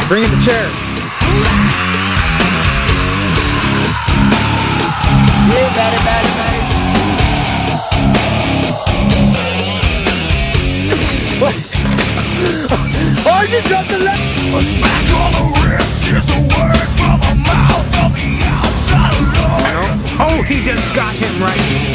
Bring in the chair. Yeah, batty. What? Oh, you dropped the leg! A smack on the wrist is a word from the mouth of the outside alone. Oh, he just got him right.